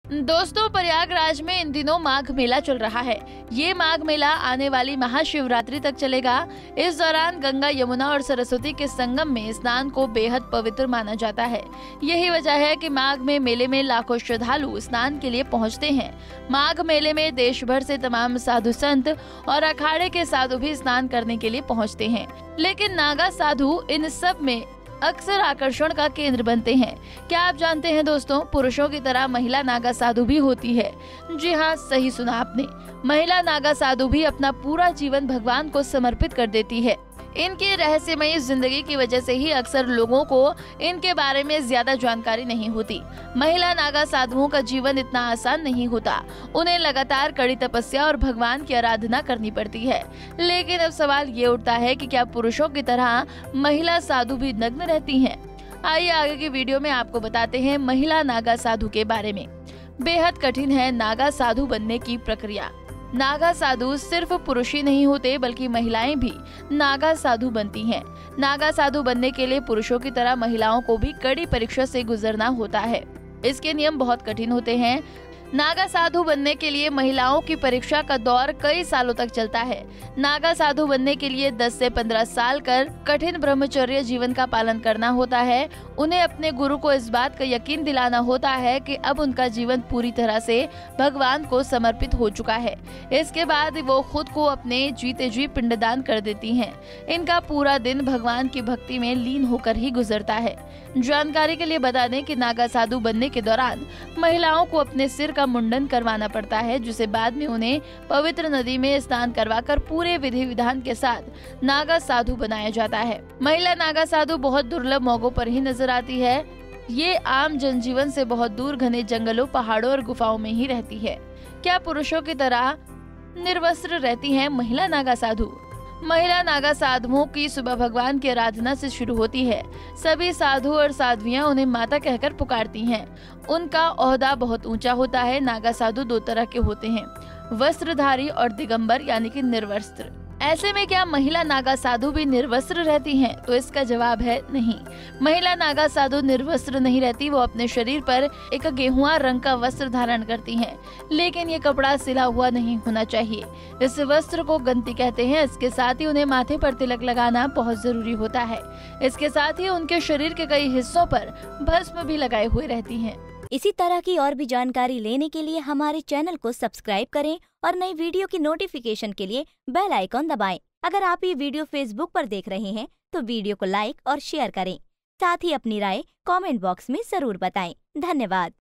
दोस्तों, प्रयागराज में इन दिनों माघ मेला चल रहा है। ये माघ मेला आने वाली महाशिवरात्रि तक चलेगा। इस दौरान गंगा, यमुना और सरस्वती के संगम में स्नान को बेहद पवित्र माना जाता है। यही वजह है कि माघ में मेले में लाखों श्रद्धालु स्नान के लिए पहुंचते हैं। माघ मेले में देश भर से तमाम साधु संत और अखाड़े के साधु भी स्नान करने के लिए पहुँचते हैं। लेकिन नागा साधु इन सब में अक्सर आकर्षण का केंद्र बनते हैं। क्या आप जानते हैं दोस्तों, पुरुषों की तरह महिला नागा साधु भी होती है। जी हाँ, सही सुना आपने। महिला नागा साधु भी अपना पूरा जीवन भगवान को समर्पित कर देती है। इनकी रहस्यमयी जिंदगी की वजह से ही अक्सर लोगों को इनके बारे में ज्यादा जानकारी नहीं होती। महिला नागा साधुओं का जीवन इतना आसान नहीं होता। उन्हें लगातार कड़ी तपस्या और भगवान की आराधना करनी पड़ती है। लेकिन अब सवाल ये उठता है कि क्या पुरुषों की तरह महिला साधु भी नग्न रहती हैं? आइए आगे की वीडियो में आपको बताते हैं महिला नागा साधु के बारे में। बेहद कठिन है नागा साधु बनने की प्रक्रिया। नागा साधु सिर्फ पुरुष ही नहीं होते, बल्कि महिलाएं भी नागा साधु बनती हैं। नागा साधु बनने के लिए पुरुषों की तरह महिलाओं को भी कड़ी परीक्षा से गुजरना होता है। इसके नियम बहुत कठिन होते हैं। नागा साधु बनने के लिए महिलाओं की परीक्षा का दौर कई सालों तक चलता है। नागा साधु बनने के लिए 10 से 15 साल कर कठिन ब्रह्मचर्य जीवन का पालन करना होता है। उन्हें अपने गुरु को इस बात का यकीन दिलाना होता है कि अब उनका जीवन पूरी तरह से भगवान को समर्पित हो चुका है। इसके बाद वो खुद को अपने जीते जी पिंडदान कर देती हैं। इनका पूरा दिन भगवान की भक्ति में लीन होकर ही गुजरता है। जानकारी के लिए बता दें कि नागा साधु बनने के दौरान महिलाओं को अपने सिर का मुंडन करवाना पड़ता है, जिसे बाद में उन्हें पवित्र नदी में स्नान करवाकर पूरे विधि विधान के साथ नागा साधु बनाया जाता है। महिला नागा साधु बहुत दुर्लभ मौकों पर ही नजर आती है। ये आम जनजीवन से बहुत दूर घने जंगलों, पहाड़ों और गुफाओं में ही रहती है। क्या पुरुषों की तरह निर्वस्त्र रहती है महिला नागा साधु? महिला नागा साधुओं की सुबह भगवान की आराधना से शुरू होती है। सभी साधु और साध्वियां उन्हें माता कहकर पुकारती हैं। उनका ओहदा बहुत ऊंचा होता है। नागा साधु 2 तरह के होते हैं, वस्त्रधारी और दिगंबर यानी कि निर्वस्त्र। ऐसे में क्या महिला नागा साधु भी निर्वस्त्र रहती हैं? तो इसका जवाब है नहीं। महिला नागा साधु निर्वस्त्र नहीं रहती। वो अपने शरीर पर एक गेहुआ रंग का वस्त्र धारण करती हैं, लेकिन ये कपड़ा सिला हुआ नहीं होना चाहिए। इस वस्त्र को गंती कहते हैं। इसके साथ ही उन्हें माथे पर तिलक लगाना बहुत जरूरी होता है। इसके साथ ही उनके शरीर के कई हिस्सों पर भस्म भी लगाए हुए रहती हैं। इसी तरह की और भी जानकारी लेने के लिए हमारे चैनल को सब्सक्राइब करें और नई वीडियो की नोटिफिकेशन के लिए बेल आइकॉन दबाएं। अगर आप ये वीडियो फेसबुक पर देख रहे हैं तो वीडियो को लाइक और शेयर करें। साथ ही अपनी राय कमेंट बॉक्स में जरूर बताएं। धन्यवाद।